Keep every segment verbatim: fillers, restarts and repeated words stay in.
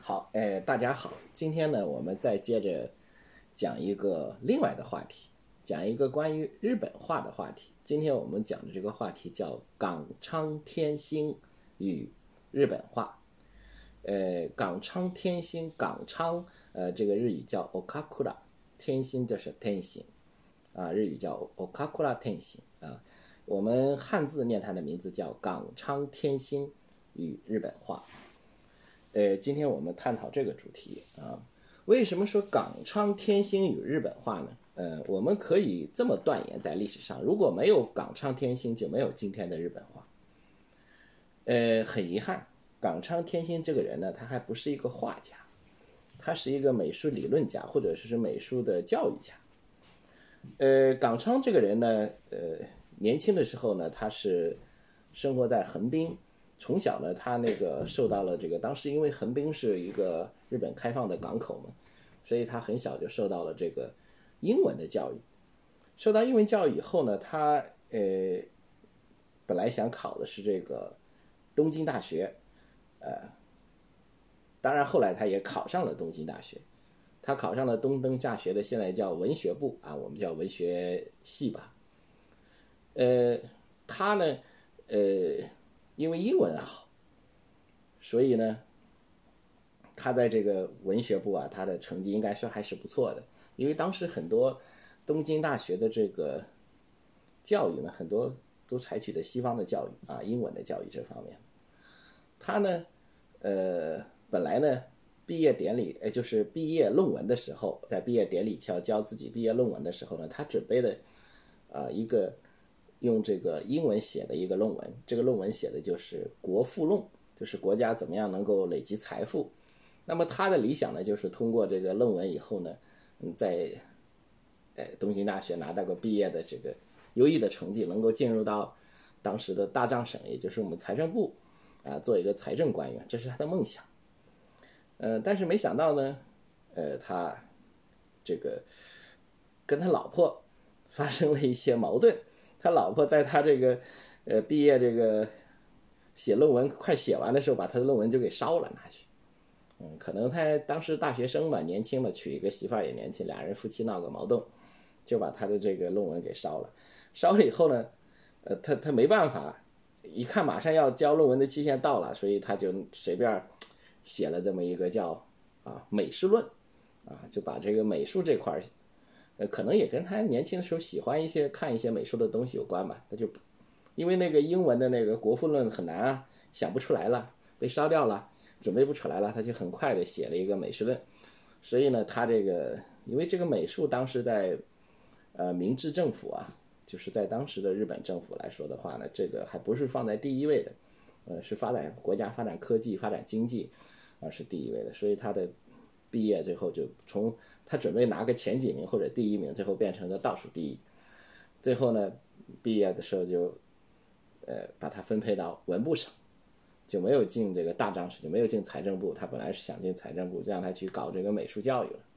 好，哎，大家好，今天呢，我们再接着讲一个另外的话题，讲一个关于日本话的话题。今天我们讲的这个话题叫冈仓天心与日本话。呃，冈仓天心，冈仓，呃，这个日语叫 okakura， 天心就是天心，啊，日语叫 okakura 天心啊。我们汉字念它的名字叫冈仓天心与日本话。呃，今天我们探讨这个主题啊，为什么说冈仓天心与日本话呢？呃，我们可以这么断言，在历史上，如果没有冈仓天心，就没有今天的日本话。呃，很遗憾，冈仓天心这个人呢，他还不是一个画家，他是一个美术理论家，或者是美术的教育家。呃，冈仓这个人呢，呃，年轻的时候呢，他是生活在横滨。从小呢，他那个受到了这个，当时因为横滨是一个日本开放的港口嘛，所以他很小就受到了这个英文的教育。受到英文教育以后呢，他呃本来想考的是这个东京大学，呃，当然后来他也考上了东京大学。他考上了东京大学的，现在叫文学部啊，我们叫文学系吧。呃，他呢，呃。因为英文好，所以呢，他在这个文学部啊，他的成绩应该说还是不错的。因为当时很多东京大学的这个教育呢，很多都采取的西方的教育啊，英文的教育这方面。他呢，呃，本来呢，毕业典礼，呃，就是毕业论文的时候，在毕业典礼要交自己毕业论文的时候呢，他准备的啊、呃、一个。用这个英文写的一个论文，这个论文写的就是国富论，就是国家怎么样能够累积财富。那么他的理想呢，就是通过这个论文以后呢，嗯，在呃东京大学拿到个毕业的这个优异的成绩，能够进入到当时的大藏省，也就是我们财政部啊，做一个财政官员，这是他的梦想。呃，但是没想到呢，呃，他这个跟他老婆发生了一些矛盾。他老婆在他这个呃毕业这个写论文快写完的时候，把他的论文就给烧了拿去。嗯，可能他当时大学生嘛，年轻嘛，娶一个媳妇儿也年轻，俩人夫妻闹个矛盾，就把他的这个论文给烧了。烧了以后呢，呃，他他没办法，一看马上要交论文的期限到了，所以他就随便写了这么一个叫啊美术论，啊，就把这个美术这块。呃，可能也跟他年轻的时候喜欢一些看一些美术的东西有关吧。他就因为那个英文的那个国富论很难啊，想不出来了，被烧掉了，准备不出来了，他就很快的写了一个美术论。所以呢，他这个因为这个美术当时在呃明治政府啊，就是在当时的日本政府来说的话呢，这个还不是放在第一位的，呃，是发展国家发展科技、发展经济啊、呃、是第一位的，所以他的。毕业最后就从他准备拿个前几名或者第一名，最后变成了倒数第一。最后呢，毕业的时候就，呃，把他分配到文部省，就没有进这个大藏省，就没有进财政部。他本来是想进财政部，让他去搞这个美术教育了。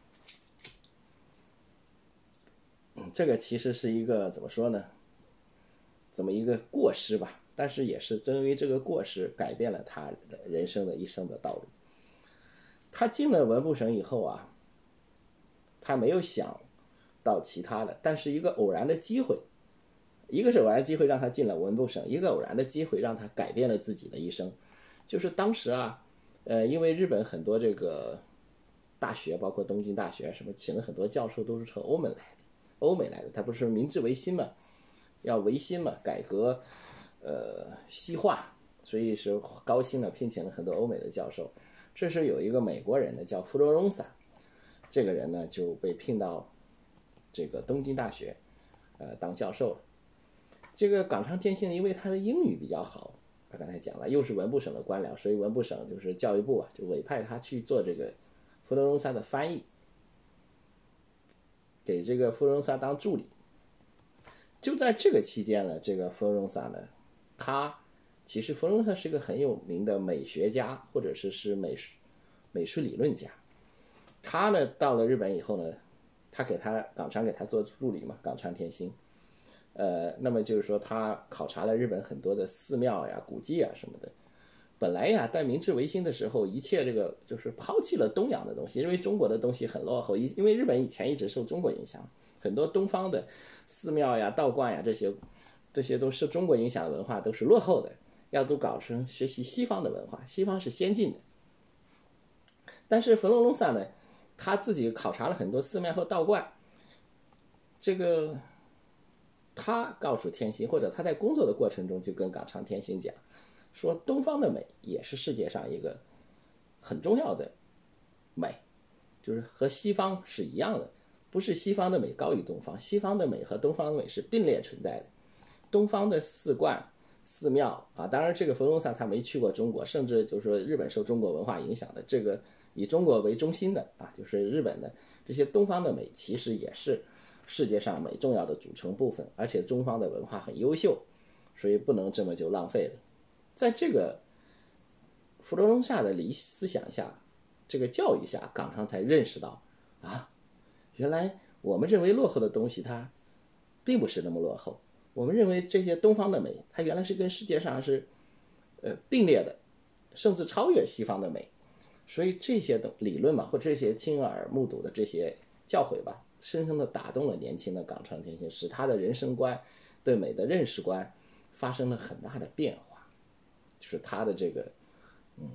嗯，这个其实是一个怎么说呢？这么一个过失吧，但是也是正因为这个过失，改变了他的人生的一生的道路。他进了文部省以后啊，他没有想到其他的，但是一个偶然的机会，一个是偶然的机会让他进了文部省，一个偶然的机会让他改变了自己的一生。就是当时啊，呃，因为日本很多这个大学，包括东京大学什么，请了很多教授都是从欧美来的，欧美来的，他不是明治维新嘛，要维新嘛，改革，呃，西化，所以是高薪的聘请了很多欧美的教授。这时有一个美国人呢，叫弗罗隆萨，这个人呢就被聘到这个东京大学，呃，当教授了。这个冈仓天心因为他的英语比较好，他刚才讲了，又是文部省的官僚，所以文部省就是教育部啊，就委派他去做这个弗罗隆萨的翻译，给这个弗罗隆萨当助理。就在这个期间呢，这个弗罗隆萨呢，他。其实弗罗隆萨是一个很有名的美学家，或者是是美术美术理论家。他呢到了日本以后呢，他给他冈仓给他做助理嘛，冈仓天心。呃，那么就是说他考察了日本很多的寺庙呀、古迹啊什么的。 本来呀，在明治维新的时候，一切这个就是抛弃了东洋的东西，因为中国的东西很落后，因为日本以前一直受中国影响，很多东方的寺庙呀、道观呀这些，这些都是中国影响的文化都是落后的，要都搞成学习西方的文化，西方是先进的。但是冯龙龙萨呢，他自己考察了很多寺庙和道观，这个他告诉天心，或者他在工作的过程中就跟冈仓天心讲，说东方的美也是世界上一个很重要的美，就是和西方是一样的，不是西方的美高于东方，西方的美和东方的美是并列存在的。东方的寺观寺庙啊，当然这个冯龙萨他没去过中国，甚至就是说日本受中国文化影响的，这个以中国为中心的啊，就是日本的这些东方的美其实也是世界上美重要的组成部分，而且中方的文化很优秀，所以不能这么就浪费了。在这个弗罗龙萨的理思想下，这个教育下，冈仓才认识到啊，原来我们认为落后的东西它并不是那么落后，我们认为这些东方的美它原来是跟世界上是呃并列的，甚至超越西方的美。所以这些的理论嘛，或者这些亲耳目睹的这些教诲吧，深深的打动了年轻的冈仓天心，使他的人生观对美的认识观发生了很大的变化，就是他的这个嗯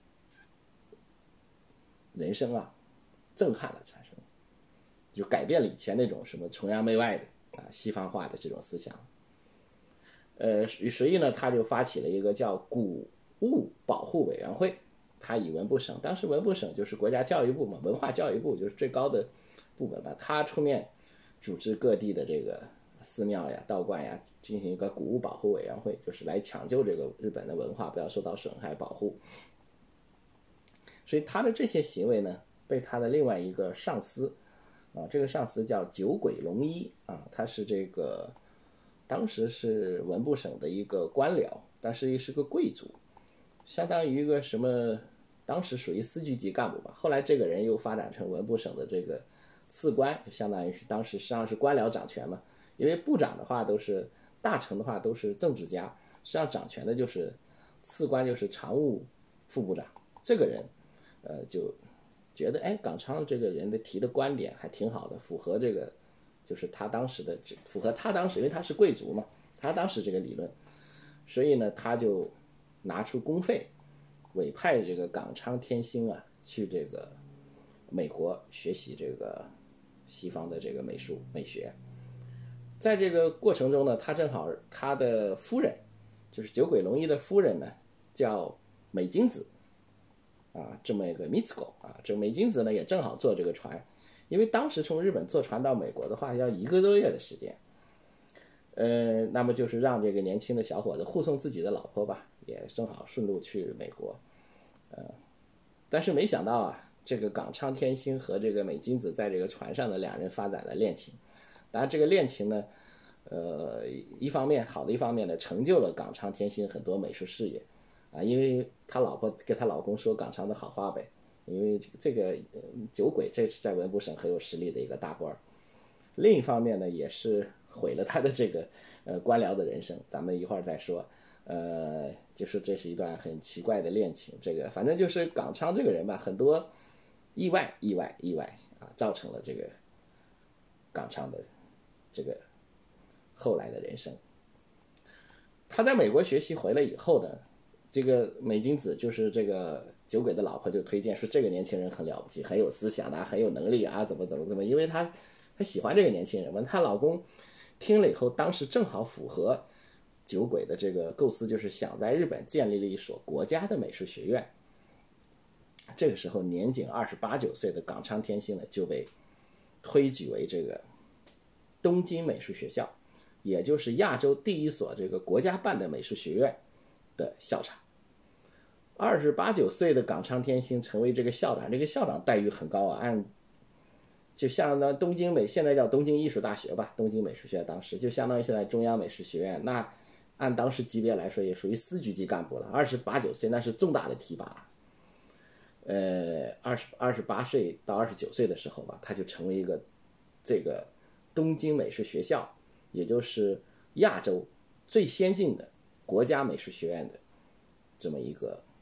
人生啊震撼了产生，就改变了以前那种什么崇洋媚外的啊西方化的这种思想。呃，所以呢，他就发起了一个叫古物保护委员会，他以文部省，当时文部省就是国家教育部嘛，文化教育部就是最高的部门吧，他出面组织各地的这个寺庙呀、道观呀，进行一个古物保护委员会，就是来抢救这个日本的文化不要受到损害保护。所以他的这些行为呢，被他的另外一个上司啊，这个上司叫酒鬼龙一啊，他是这个当时是文部省的一个官僚，但是也是个贵族，相当于一个什么，当时属于司局级干部吧。后来这个人又发展成文部省的这个次官，就相当于是当时实际上是官僚掌权嘛。因为部长的话都是大臣的话都是政治家，实际上掌权的就是次官，就是常务副部长。这个人，呃，就觉得哎，冈仓这个人的提的观点还挺好的，符合这个，就是他当时的符合他当时，因为他是贵族嘛，他当时这个理论，所以呢，他就拿出公费，委派这个冈仓天心啊去这个美国学习这个西方的这个美术美学。在这个过程中呢，他正好他的夫人，就是酒鬼龙一的夫人呢，叫美津子啊，这么一个 Mitsuko 啊，这美津子呢也正好坐这个船，因为当时从日本坐船到美国的话要一个多月的时间。呃，那么就是让这个年轻的小伙子护送自己的老婆吧，也正好顺路去美国。呃，但是没想到啊，这个冈仓天心和这个美津子在这个船上的两人发展了恋情。当然，这个恋情呢，呃，一方面好的一方面呢，成就了冈仓天心很多美术事业啊，因为他老婆给他老公说冈仓的好话呗，因为这个酒鬼这是在文部省很有实力的一个大官。另一方面呢，也是毁了他的这个呃官僚的人生，咱们一会儿再说。呃，就是这是一段很奇怪的恋情，这个反正就是冈仓这个人吧，很多意外、意外、意外啊，造成了这个冈仓的这个后来的人生。他在美国学习回来以后呢，这个美津子就是这个酒鬼的老婆就推荐说这个年轻人很了不起，很有思想啊，很有能力啊，怎么怎么怎么，因为他她喜欢这个年轻人嘛。她老公听了以后，当时正好符合酒鬼的这个构思，就是想在日本建立了一所国家的美术学院。这个时候年仅二十八九岁的冈仓天心呢，就被推举为这个东京美术学校，也就是亚洲第一所这个国家办的美术学院的校长。二十八九岁的冈仓天心成为这个校长，这个校长待遇很高啊，按就相当东京美现在叫东京艺术大学吧，东京美术学院当时就相当于现在中央美术学院，那按当时级别来说也属于司局级干部了。二十八九岁那是重大的提拔。呃，二十二十八岁到二十九岁的时候吧，他就成为一个这个东京美术学校，也就是亚洲最先进的国家美术学院的这么一个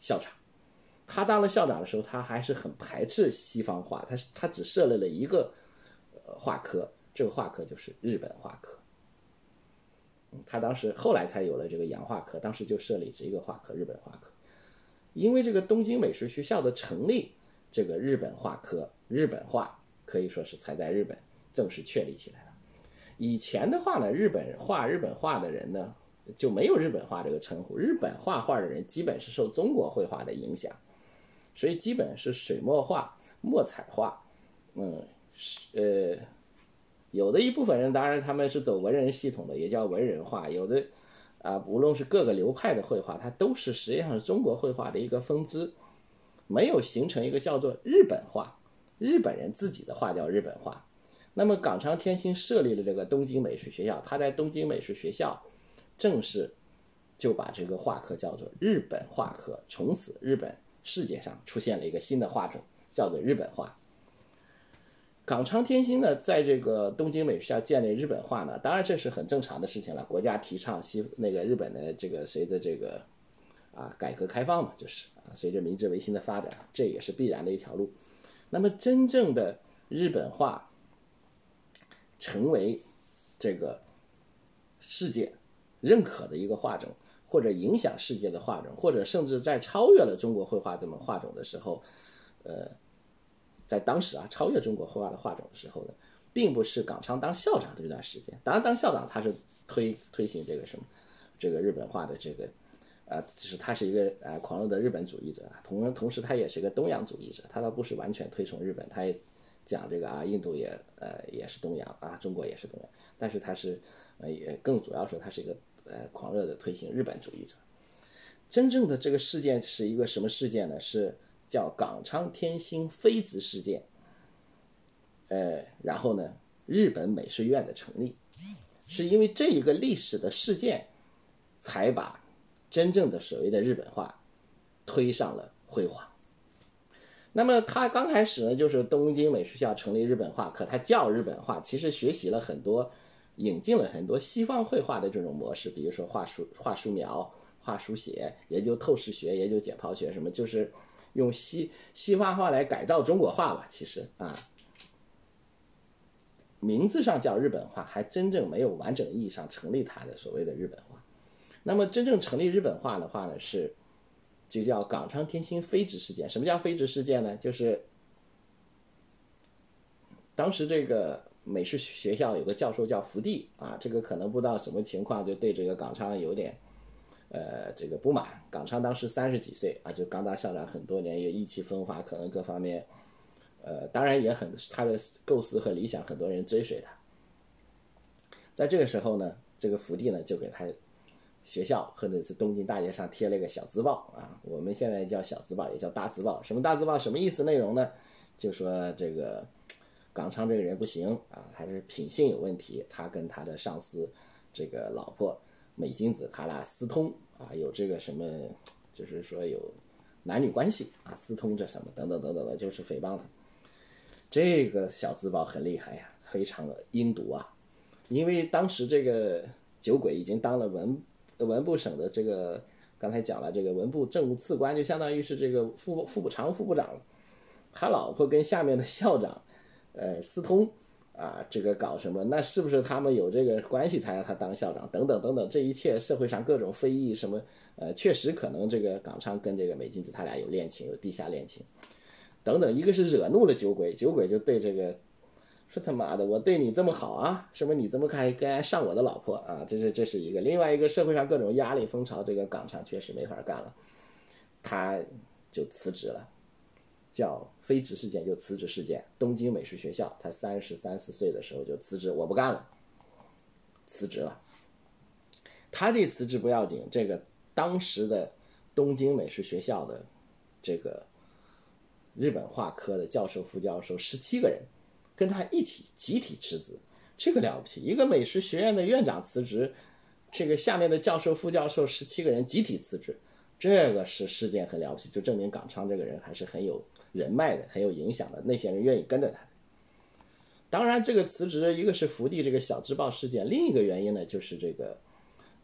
校长。他当了校长的时候，他还是很排斥西方画，他他只设立了一个呃画科，这个画科就是日本画科。嗯，他当时后来才有了这个洋画科，当时就设立这一个画科，日本画科。因为这个东京美术学校的成立，这个日本画科，日本画可以说是才在日本正式确立起来了。以前的话呢，日本画日本画的人呢就没有日本画这个称呼，日本画画的人基本是受中国绘画的影响，所以基本是水墨画、墨彩画，嗯，呃，有的一部分人当然他们是走文人系统的，也叫文人画，有的啊，无论是各个流派的绘画，它都是实际上是中国绘画的一个分支，没有形成一个叫做日本画，日本人自己的画叫日本画。那么冈仓天心设立了这个东京美术学校，他在东京美术学校正式就把这个画科叫做日本画科，从此日本世界上出现了一个新的画种，叫做日本画。冈仓天心呢，在这个东京美术学校建立日本画呢，当然这是很正常的事情了，国家提倡西那个日本的这个随着这个啊改革开放嘛，就是啊随着明治维新的发展，这也是必然的一条路。那么真正的日本画成为这个世界认可的一个画种，或者影响世界的画种，或者甚至在超越了中国绘画这么画种的时候，呃，在当时啊超越中国绘画的画种的时候呢，并不是冈仓当校长这段时间。当然，当校长他是推推行这个什么这个日本画的这个啊，只是他是一个啊狂热的日本主义者，同同时他也是一个东洋主义者，他倒不是完全推崇日本，他也讲这个啊，印度也呃也是东洋啊，中国也是东洋，但是他是呃也更主要说他是一个呃狂热的推行日本主义者。真正的这个事件是一个什么事件呢？是叫冈仓天心妃子事件。呃，然后呢，日本美术院的成立，是因为这一个历史的事件，才把真正的所谓的日本画推上了辉煌。那么他刚开始呢，就是东京美术学校成立日本画科，他叫日本画，其实学习了很多，引进了很多西方绘画的这种模式，比如说画书、画素描、画书写，研究透视学、研究解剖学，什么就是用西西方画来改造中国画吧。其实啊，名字上叫日本画，还真正没有完整意义上成立它的所谓的日本画。那么真正成立日本画的话呢，是就叫冈仓天心妃子事件。什么叫妃子事件呢？就是当时这个美术学校有个教授叫福地啊，这个可能不知道什么情况，就对这个冈仓有点呃这个不满。冈仓当时三十几岁啊，就刚当校长很多年，也意气风发，可能各方面呃当然也很他的构思和理想很多人追随他。在这个时候呢，这个福地呢就给他学校或者是东京大街上贴了一个小字报啊，我们现在叫小字报，也叫大字报。什么大字报？什么意思？内容呢？就说这个冈仓这个人不行啊，他是品性有问题，他跟他的上司这个老婆美津子他俩私通啊，有这个什么，就是说有男女关系啊，私通这什么等等等等的，就是诽谤他。这个小字报很厉害呀，非常的阴毒啊，因为当时这个酒鬼已经当了文。文部省的这个刚才讲了，这个文部政务次官，就相当于是这个副副部常务副部长了。他老婆跟下面的校长，呃，私通啊，这个搞什么？那是不是他们有这个关系才让他当校长？等等等等，这一切社会上各种非议什么，呃，确实可能这个冈仓跟这个美津子他俩有恋情，有地下恋情，等等。一个是惹怒了酒鬼，酒鬼就对这个。说他妈的，我对你这么好啊，什么你这么该该上我的老婆啊？这是这是一个，另外一个社会上各种压力风潮，这个冈仓确实没法干了，他就辞职了，叫非职事件就辞职事件。东京美术学校，他三十三四岁的时候就辞职，我不干了，辞职了。他这辞职不要紧，这个当时的东京美术学校的这个日本画科的教授、副教授十七个人。跟他一起集体辞职，这个了不起！一个美术学院的院长辞职，这个下面的教授、副教授十七个人集体辞职，这个是事件很了不起，就证明冈仓这个人还是很有人脉的，很有影响的，那些人愿意跟着他的。当然，这个辞职一个是福地这个小知报事件，另一个原因呢就是这个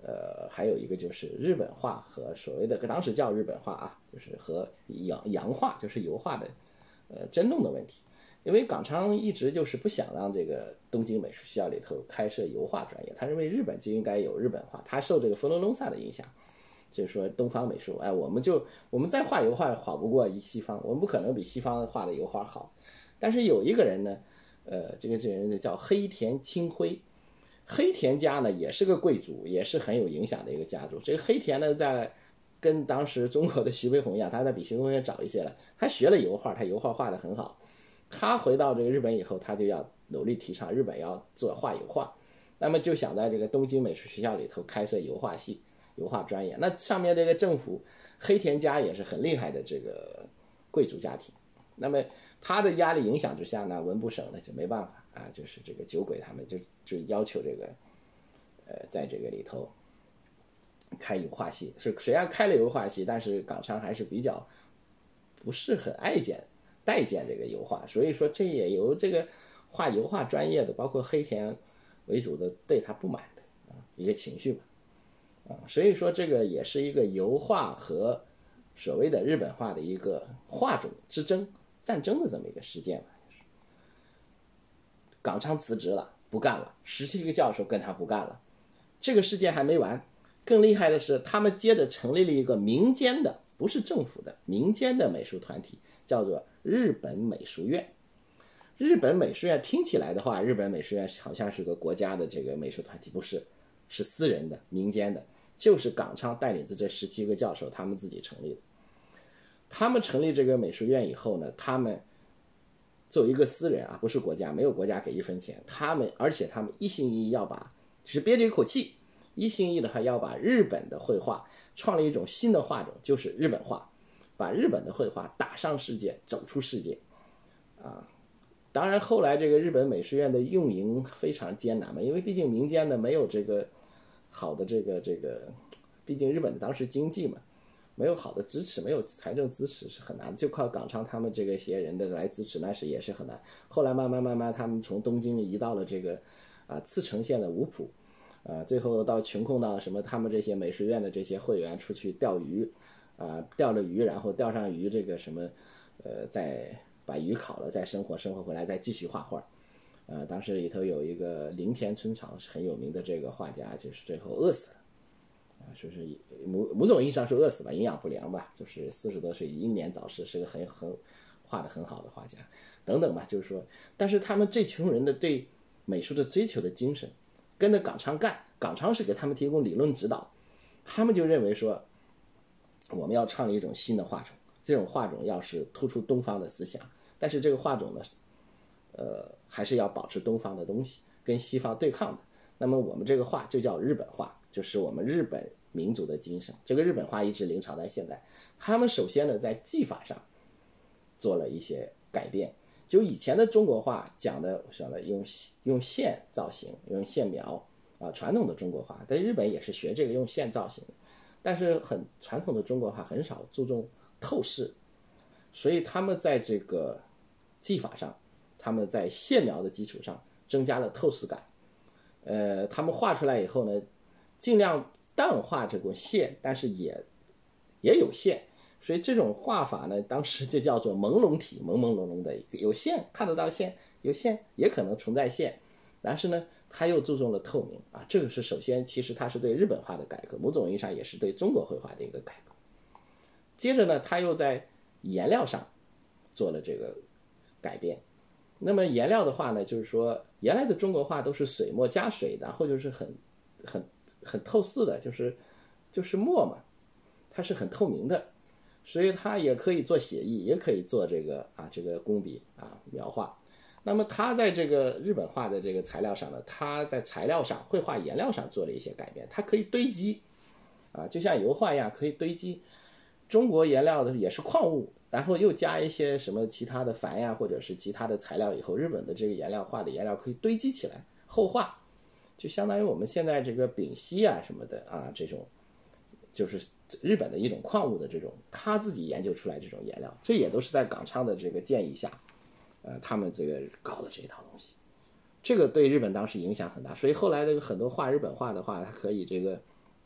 呃，还有一个就是日本画和所谓的当时叫日本画啊，就是和洋洋画，就是油画的呃争论的问题。因为冈昌一直就是不想让这个东京美术学校里头开设油画专业，他认为日本就应该有日本画，他受这个佛罗伦萨的影响，就是说东方美术，哎，我们就我们再画油画好不过西方，我们不可能比西方画的油画好。但是有一个人呢，呃，这个这个人叫黑田清辉。黑田家呢也是个贵族，也是很有影响的一个家族。这个黑田呢，在跟当时中国的徐悲鸿一样，他在比徐悲鸿早一些了，他学了油画，他油画画得很好。他回到这个日本以后，他就要努力提倡日本要做画油画，那么就想在这个东京美术学校里头开设油画系、油画专业。那上面这个政府黑田家也是很厉害的这个贵族家庭，那么他的压力影响之下呢，文部省呢就没办法啊，就是这个酒鬼他们就就要求这个呃在这个里头开油画系。是虽然开了油画系，但是冈昌还是比较不是很爱见待见这个油画，所以说这也由这个画油画专业的，包括黑田为主的对他不满的啊一个情绪吧，啊，所以说这个也是一个油画和所谓的日本画的一个画种之争、战争的这么一个事件吧。冈昌辞职了，不干了，十七个教授跟他不干了。这个事件还没完，更厉害的是，他们接着成立了一个民间的，不是政府的，民间的美术团体，叫做日本美术院。日本美术院听起来的话，日本美术院好像是个国家的这个美术团体，不是，是私人的、民间的，就是冈昌带领着这十七个教授他们自己成立的。他们成立这个美术院以后呢，他们作为一个私人啊，不是国家，没有国家给一分钱，他们而且他们一心一意要把，就是憋着一口气，一心一意的还要把日本的绘画创立一种新的画种，就是日本画，把日本的绘画打上世界，走出世界啊。当然后来这个日本美术院的运营非常艰难嘛，因为毕竟民间的没有这个好的这个这个，毕竟日本当时经济嘛，没有好的支持，没有财政支持是很难的，就靠冈昌他们这个些人的来支持，那是也是很难。后来慢慢慢慢，他们从东京移到了这个啊茨城县的五浦，啊，最后到穷困到什么，他们这些美术院的这些会员出去钓鱼，啊，钓了鱼，然后钓上鱼这个什么，呃，再把鱼烤了，再生活，生活回来再继续画画。呃，当时里头有一个林田春草是很有名的这个画家，就是最后饿死了。啊，就是某某种意义上是饿死吧，营养不良吧，就是四十多岁英年早逝，是个很很画的很好的画家，等等吧。就是说，但是他们这群人的对美术的追求的精神，跟着冈昌干，冈昌是给他们提供理论指导，他们就认为说，我们要创立一种新的画种，这种画种要是突出东方的思想，但是这个画种呢，呃，还是要保持东方的东西，跟西方对抗的。那么我们这个画就叫日本画，就是我们日本民族的精神。这个日本画一直流传到现在。他们首先呢，在技法上做了一些改变。就以前的中国画讲的什么用用线造型，用线描啊，传统的中国画，在日本也是学这个用线造型，但是很传统的中国画很少注重透视，所以他们在这个技法上，他们在线描的基础上增加了透视感。呃，他们画出来以后呢，尽量淡化这种线，但是也也有线，所以这种画法呢，当时就叫做朦胧体，朦朦胧胧的，有线看得到线，有线也可能存在线，但是呢，他又注重了透明啊，这个是首先，其实他是对日本画的改革，某种意义上也是对中国绘画的一个改革。接着呢，他又在颜料上做了这个改变。那么颜料的话呢，就是说原来的中国画都是水墨加水，然后就是很很很透视的，就是就是墨嘛，它是很透明的，所以它也可以做写意，也可以做这个啊这个工笔啊描画。那么它在这个日本画的这个材料上呢，它在材料上绘画颜料上做了一些改变，它可以堆积啊，就像油画一样可以堆积。中国颜料的也是矿物，然后又加一些什么其他的矾呀，或者是其他的材料以后，日本的这个颜料画的颜料可以堆积起来后画，就相当于我们现在这个丙烯啊什么的啊，这种就是日本的一种矿物的这种，他自己研究出来这种颜料，这也都是在冈昌的这个建议下，呃，他们这个搞的这一套东西，这个对日本当时影响很大，所以后来这个很多画日本画的话，它可以这个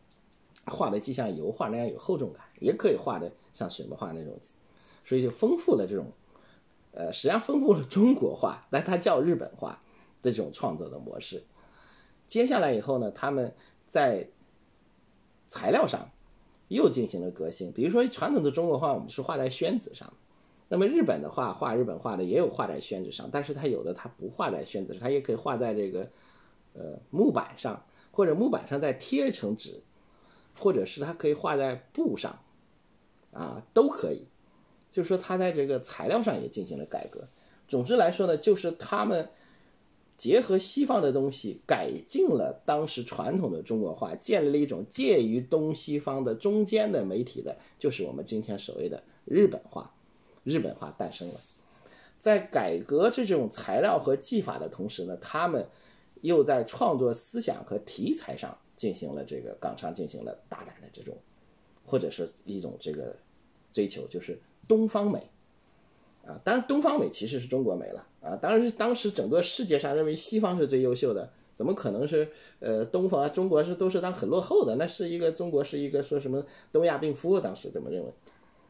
画的既像油画那样有厚重感，也可以画的像水墨画那种，所以就丰富了这种，呃，实际上丰富了中国画，但它叫日本画的这种创作的模式。接下来以后呢，他们在材料上又进行了革新，比如说传统的中国画我们是画在宣纸上，那么日本的画画日本画的也有画在宣纸上，但是它有的它不画在宣纸上，它也可以画在这个呃木板上，或者木板上再贴一层纸，或者是它可以画在布上啊，都可以。就是说它在这个材料上也进行了改革。总之来说呢，就是他们结合西方的东西，改进了当时传统的中国画，建立了一种介于东西方的中间的媒体的，就是我们今天所谓的日本画。日本画诞生了。在改革这种材料和技法的同时呢，他们又在创作思想和题材上进行了这个冈昌进行了大胆的这种，或者是一种这个追求，就是东方美啊。当然东方美其实是中国美了啊，当然当时整个世界上认为西方是最优秀的，怎么可能是呃东方啊？中国是都是当很落后的，那是一个中国是一个说什么东亚病夫，当时这么认为。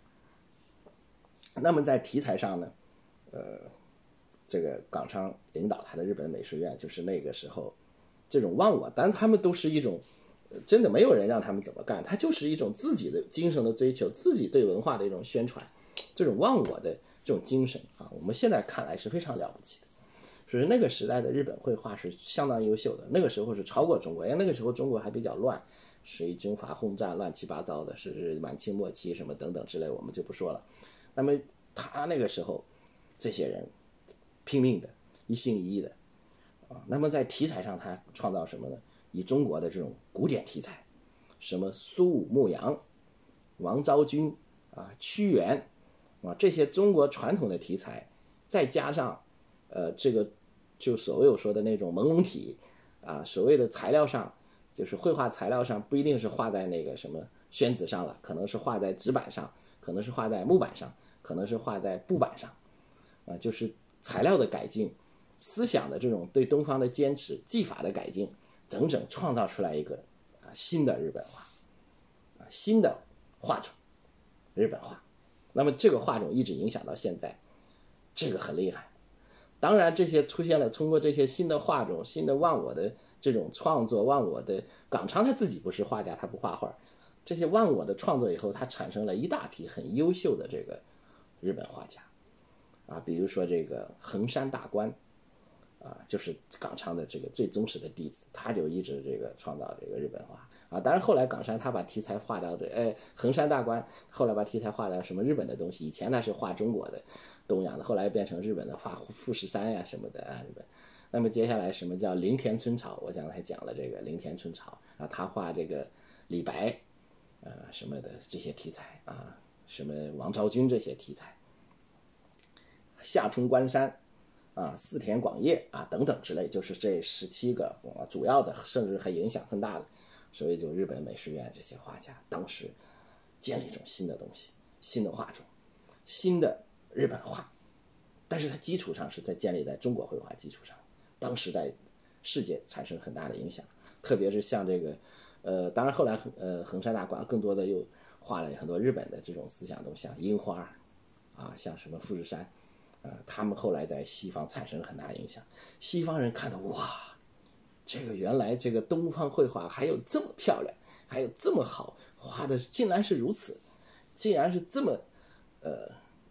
那么在题材上呢，呃，这个冈昌领导他的日本美术院，就是那个时候这种忘我，当然他们都是一种真的没有人让他们怎么干，他就是一种自己的精神的追求，自己对文化的一种宣传，这种忘我的这种精神啊，我们现在看来是非常了不起的。所以那个时代的日本绘画是相当优秀的，那个时候是超过中国，因为那个时候中国还比较乱，属于军阀混战，乱七八糟的，是满清末期什么等等之类，我们就不说了。那么他那个时候这些人拼命的一心一意的啊，那么在题材上他创造什么呢？以中国的这种古典题材，什么苏武牧羊、王昭君啊、屈原啊，这些中国传统的题材，再加上呃这个就所谓我说的那种朦胧体啊，所谓的材料上，就是绘画材料上不一定是画在那个什么宣纸上了，可能是画在纸板上，可能是画在木板上，可能是画在布板上啊，就是材料的改进，思想的这种对东方的坚持，技法的改进，整整创造出来一个啊新的日本画啊新的画种，日本画。那么这个画种一直影响到现在，这个很厉害。当然这些出现了，通过这些新的画种，新的忘我的这种创作，忘我的冈昌他自己不是画家，他不画画，这些忘我的创作以后，他产生了一大批很优秀的这个日本画家啊，比如说这个横山大观啊，就是冈昌的这个最忠实的弟子，他就一直这个创造这个日本画啊。当然后来冈山他把题材画到这，哎，横山大观后来把题材画到什么日本的东西，以前他是画中国的东洋的，后来变成日本的画富士山呀什么的啊，日本。那么接下来什么叫林田春草？我刚才讲了这个林田春草啊，他画这个李白呃什么的这些题材啊，什么王昭君这些题材，夏春关山啊、四田广业啊等等之类，就是这十七个啊主要的，甚至还影响很大的，所以就日本美术院这些画家当时建立一种新的东西，新的画种，新的日本画，但是它基础上是在建立在中国绘画基础上，当时在世界产生很大的影响，特别是像这个呃，当然后来呃横山大观更多的又画了很多日本的这种思想东西，像樱花啊，像什么富士山。呃，他们后来在西方产生很大影响，西方人看到哇，这个原来这个东方绘画还有这么漂亮，还有这么好画的，竟然是如此，竟然是这么呃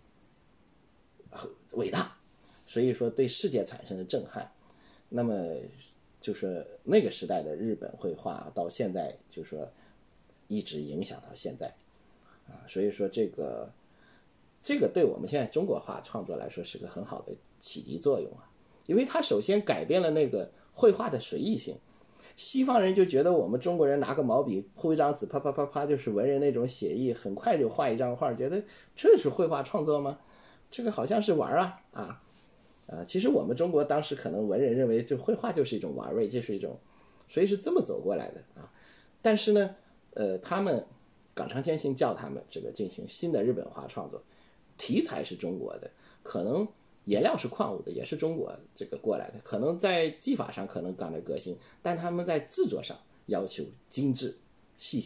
伟大，所以说对世界产生了震撼。那么就是那个时代的日本绘画到现在就是说一直影响到现在啊，所以说这个。这个对我们现在中国画创作来说是个很好的启迪作用啊，因为它首先改变了那个绘画的随意性。西方人就觉得我们中国人拿个毛笔铺一张纸，啪啪啪啪，就是文人那种写意，很快就画一张画，觉得这是绘画创作吗？这个好像是玩啊啊啊！其实我们中国当时可能文人认为，就绘画就是一种玩味，就是一种，所以是这么走过来的啊。但是呢，呃，他们冈昌天心叫他们这个进行新的日本画创作。题材是中国的，可能颜料是矿物的，也是中国这个过来的，可能在技法上可能干了革新，但他们在制作上要求精致、细心、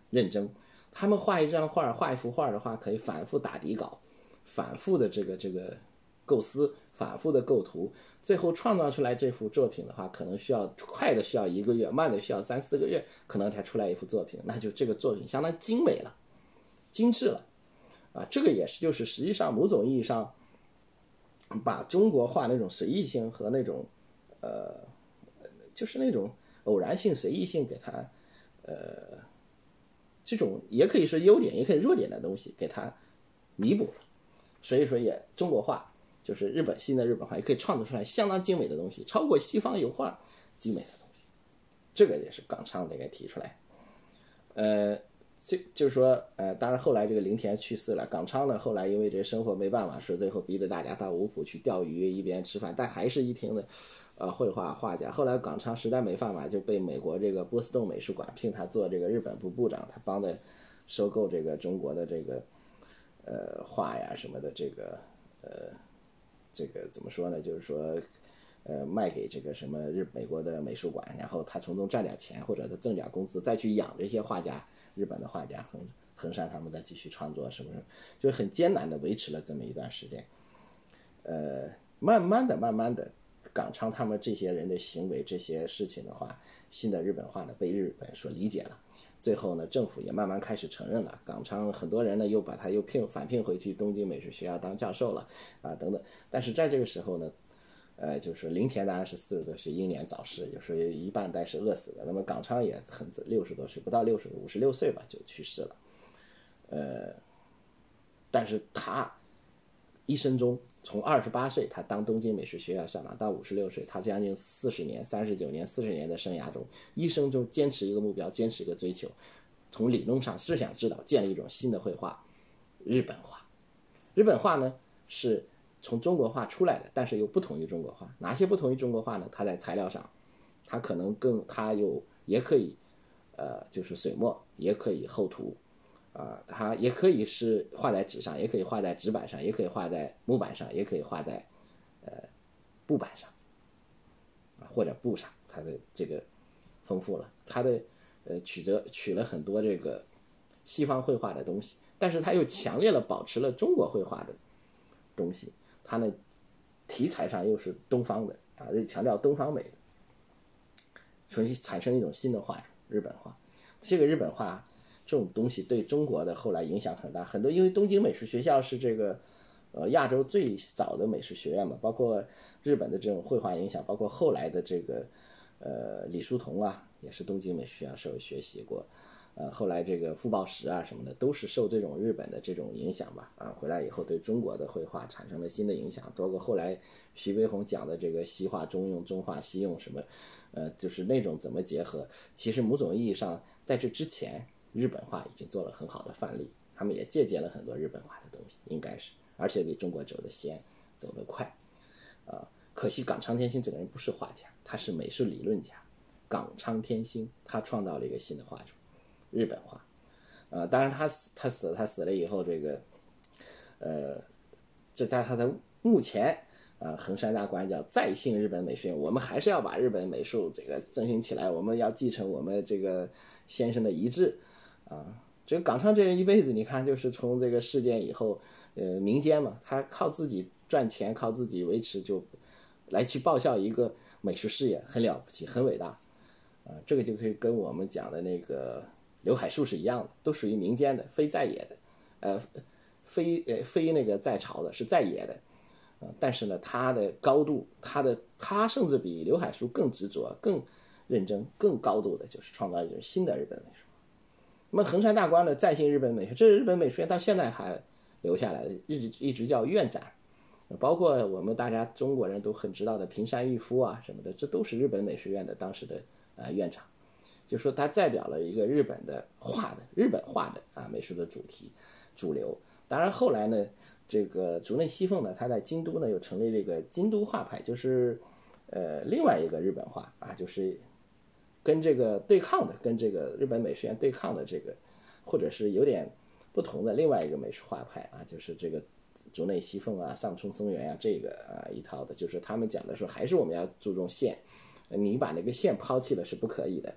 认真。他们画一张画，画一幅画的话，可以反复打底稿，反复的这个这个构思，反复的构图，最后创造出来这幅作品的话，可能需要快的需要一个月，慢的需要三四个月，可能才出来一幅作品，那就这个作品相当精美了，精致了啊。这个也是就是实际上某种意义上把中国画那种随意性和那种呃就是那种偶然性随意性给它呃这种也可以是优点也可以弱点的东西给它弥补了。所以说也中国画就是日本新的日本画也可以创作出来相当精美的东西，超过西方油画精美的东西。这个也是冈昌这个提出来。呃这就是说呃当然后来这个林田去世了，冈昌呢后来因为这生活没办法，是最后逼着大家到五浦去钓鱼一边吃饭，但还是一听的呃绘画画家。后来冈昌实在没办法，就被美国这个波士顿美术馆聘他做这个日本部部长，他帮着收购这个中国的这个呃画呀什么的，这个呃这个怎么说呢，就是说呃卖给这个什么日美国的美术馆，然后他从中赚点钱，或者他挣点工资，再去养这些画家，日本的画家横横山他们再继续创作什么什么，就是很艰难的维持了这么一段时间。呃慢慢的慢慢的冈昌他们这些人的行为这些事情的话，新的日本画呢被日本所理解了，最后呢政府也慢慢开始承认了，冈昌很多人呢又把他又聘反聘回去东京美术学校当教授了啊等等。但是在这个时候呢呃，就是林田当然是四十多岁英年早逝，就是一半代是饿死的。那么冈昌也很六十多岁，不到六十，五十六岁吧就去世了。呃，但是他一生中从二十八岁他当东京美术学校校长到五十六岁，他将近四十年、三十九年、四十年的生涯中，一生中坚持一个目标，坚持一个追求，从理论上思想指导建立一种新的绘画，日本画。日本画呢是从中国画出来的，但是又不同于中国画。哪些不同于中国画呢？它在材料上，它可能更，它有也可以，呃，就是水墨，也可以厚涂，啊、呃，它也可以是画在纸上，也可以画在纸板上，也可以画在木板上，也可以画在呃布板上，啊或者布上。它的这个丰富了，它的呃取着取了很多这个西方绘画的东西，但是它又强烈的保持了中国绘画的东西。它呢题材上又是东方的啊，强调东方美的，所以产生一种新的画，日本画。这个日本画这种东西对中国的后来影响很大，很多因为东京美术学校是这个呃亚洲最早的美术学院嘛，包括日本的这种绘画影响，包括后来的这个呃李叔同啊，也是东京美术学校受学习过。呃，后来这个傅抱石啊什么的，都是受这种日本的这种影响吧。啊，回来以后对中国的绘画产生了新的影响。包括后来徐悲鸿讲的这个西画中用，中画西用什么，呃，就是那种怎么结合。其实某种意义上，在这之前，日本画已经做了很好的范例，他们也借鉴了很多日本画的东西，应该是，而且比中国走得先，走得快。啊，可惜冈昌天心这个人不是画家，他是美术理论家。冈昌天心，他创造了一个新的画种。日本画，呃，当然他死，他死了，他死了以后，这个，呃，这在他的墓前，啊、呃，横山大观叫再兴日本美术院，我们还是要把日本美术这个振兴起来，我们要继承我们这个先生的遗志，啊，这个冈昌这人一辈子，你看，就是从这个事件以后，呃，民间嘛，他靠自己赚钱，靠自己维持，就来去报效一个美术事业，很了不起，很伟大，啊、呃，这个就可以跟我们讲的那个。刘海粟是一样的，都属于民间的，非在野的，呃，非呃非那个在朝的，是在野的，呃，但是呢，他的高度，他的他甚至比刘海粟更执着、更认真、更高度的，就是创造一种新的日本美术。那么横山大观的再兴日本美术，这日本美术院到现在还留下来，一直一直叫院展，包括我们大家中国人都很知道的平山郁夫啊什么的，这都是日本美术院的当时的呃院长。就说它代表了一个日本的画的日本画的啊美术的主题主流。当然后来呢，这个竹内西凤呢，他在京都呢又成立了一个京都画派，就是呃另外一个日本画啊，就是跟这个对抗的，跟这个日本美术院对抗的这个，或者是有点不同的另外一个美术画派啊，就是这个竹内西凤啊、上村松原啊这个啊一套的，就是他们讲的说还是我们要注重线，你把那个线抛弃了是不可以的。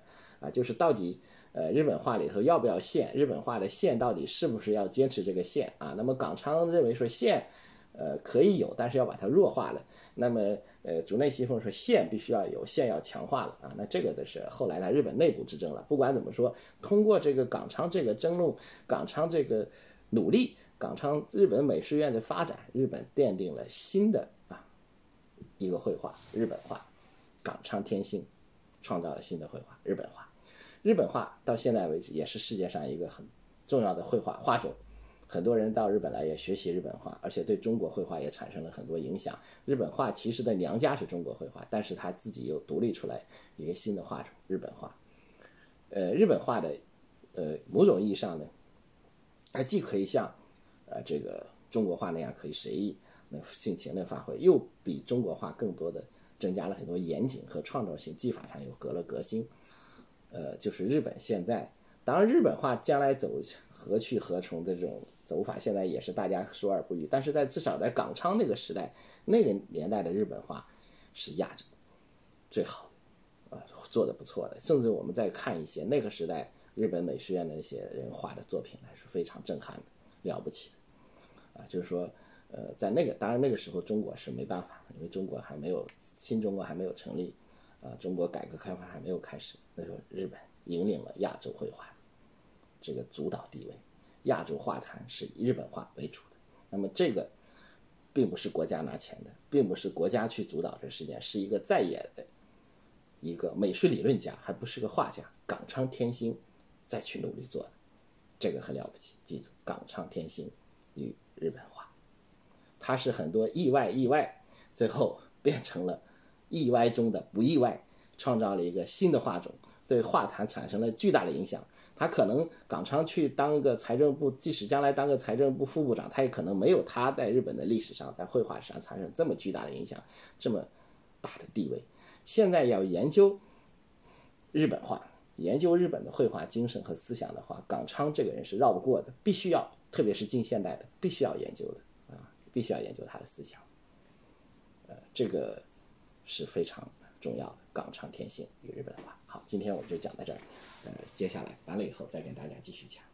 啊，就是到底呃日本画里头要不要线，日本画的线到底是不是要坚持这个线啊？那么冈昌认为说线呃可以有，但是要把它弱化了。那么呃竹内西凤说线必须要有，线要强化了啊。那这个就是后来的日本内部之争了。不管怎么说，通过这个冈昌这个争论，冈昌这个努力，冈昌日本美术院的发展，日本奠定了新的啊一个绘画，日本画，冈昌天心创造了新的绘画，日本画。日本画到现在为止也是世界上一个很重要的绘画画种，很多人到日本来也学习日本画，而且对中国绘画也产生了很多影响。日本画其实的娘家是中国绘画，但是他自己又独立出来一个新的画种，日本画。呃，日本画的呃某种意义上呢，它既可以像呃这个中国画那样可以随意那尽情的发挥，又比中国画更多的增加了很多严谨和创造性，技法上又革了革新。呃，就是日本现在，当然日本画将来走何去何从的这种走法，现在也是大家说而不语。但是在至少在冈昌那个时代，那个年代的日本画是亚洲最好的，啊、呃，做的不错的。甚至我们再看一些那个时代日本美术院的那些人画的作品来说，非常震撼的，了不起的，啊，就是说，呃，在那个当然那个时候中国是没办法，因为中国还没有新中国还没有成立。啊，中国改革开放还没有开始，那时候日本引领了亚洲绘画的这个主导地位，亚洲画坛是以日本画为主的。那么这个并不是国家拿钱的，并不是国家去主导这事件，是一个在野的一个美术理论家，还不是个画家，冈昌天心再去努力做的，这个很了不起。记住，冈昌天心与日本画，它是很多意外意外，最后变成了意外中的不意外，创造了一个新的画种，对画坛产生了巨大的影响。他可能冈昌去当个财政部，即使将来当个财政部副部长，他也可能没有他在日本的历史上，在绘画史上产生这么巨大的影响，这么大的地位。现在要研究日本画，研究日本的绘画精神和思想的话，冈昌这个人是绕不过的，必须要，特别是近现代的，必须要研究的啊，必须要研究他的思想。呃，这个是非常重要的，冈昌天心与日本画。好，今天我们就讲到这儿，呃，接下来完了以后再跟大家继续讲。